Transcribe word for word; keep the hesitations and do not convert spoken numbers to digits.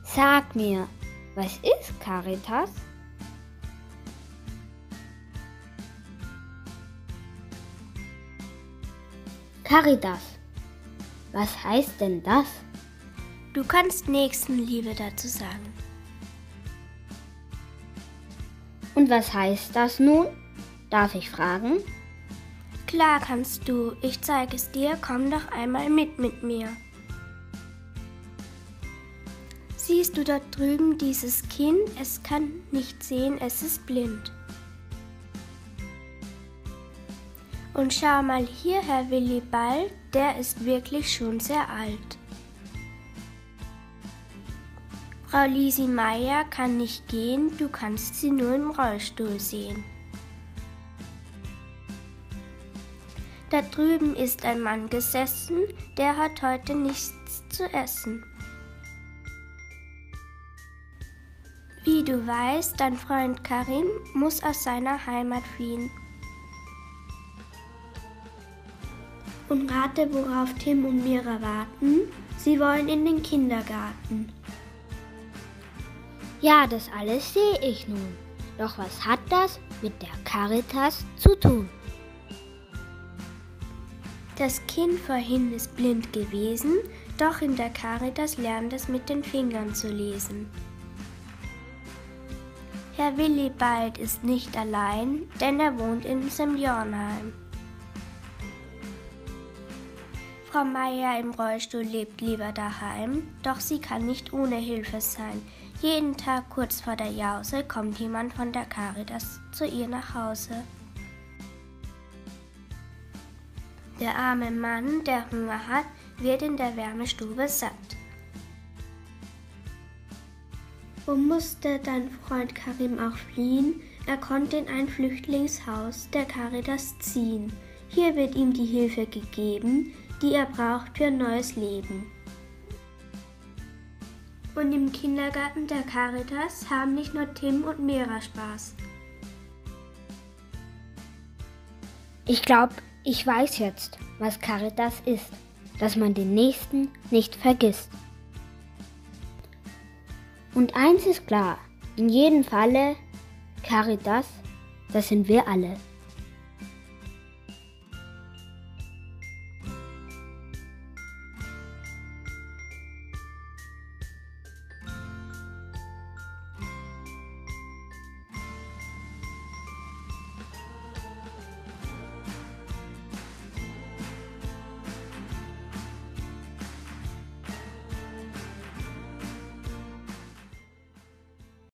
Sag mir, was ist Caritas? Caritas, was heißt denn das? Du kannst Nächstenliebe dazu sagen. Und was heißt das nun? Darf ich fragen? Klar kannst du, ich zeige es dir, komm doch einmal mit mit mir. Siehst du dort drüben dieses Kind? Es kann nicht sehen, es ist blind. Und schau mal hier, Herr Willibald, der ist wirklich schon sehr alt. Frau Lisi Meier kann nicht gehen, du kannst sie nur im Rollstuhl sehen. Da drüben ist ein Mann gesessen, der hat heute nichts zu essen. Wie du weißt, dein Freund Karim muss aus seiner Heimat fliehen. Und rate, worauf Tim und Mira warten? Sie wollen in den Kindergarten. Ja, das alles sehe ich nun. Doch was hat das mit der Caritas zu tun? Das Kind vorhin ist blind gewesen, doch in der Caritas lernt es mit den Fingern zu lesen. Herr Willibald ist nicht allein, denn er wohnt im Seniorenheim. Frau Meier im Rollstuhl lebt lieber daheim, doch sie kann nicht ohne Hilfe sein. Jeden Tag kurz vor der Jause kommt jemand von der Caritas zu ihr nach Hause. Der arme Mann, der Hunger hat, wird in der Wärmestube satt. Wo musste dein Freund Karim auch fliehen? Er konnte in ein Flüchtlingshaus der Caritas ziehen. Hier wird ihm die Hilfe gegeben, die er braucht für ein neues Leben. Und im Kindergarten der Caritas haben nicht nur Tim und Mira Spaß. Ich glaube, ich weiß jetzt, was Caritas ist, dass man den Nächsten nicht vergisst. Und eins ist klar, in jedem Falle, Caritas, das sind wir alle.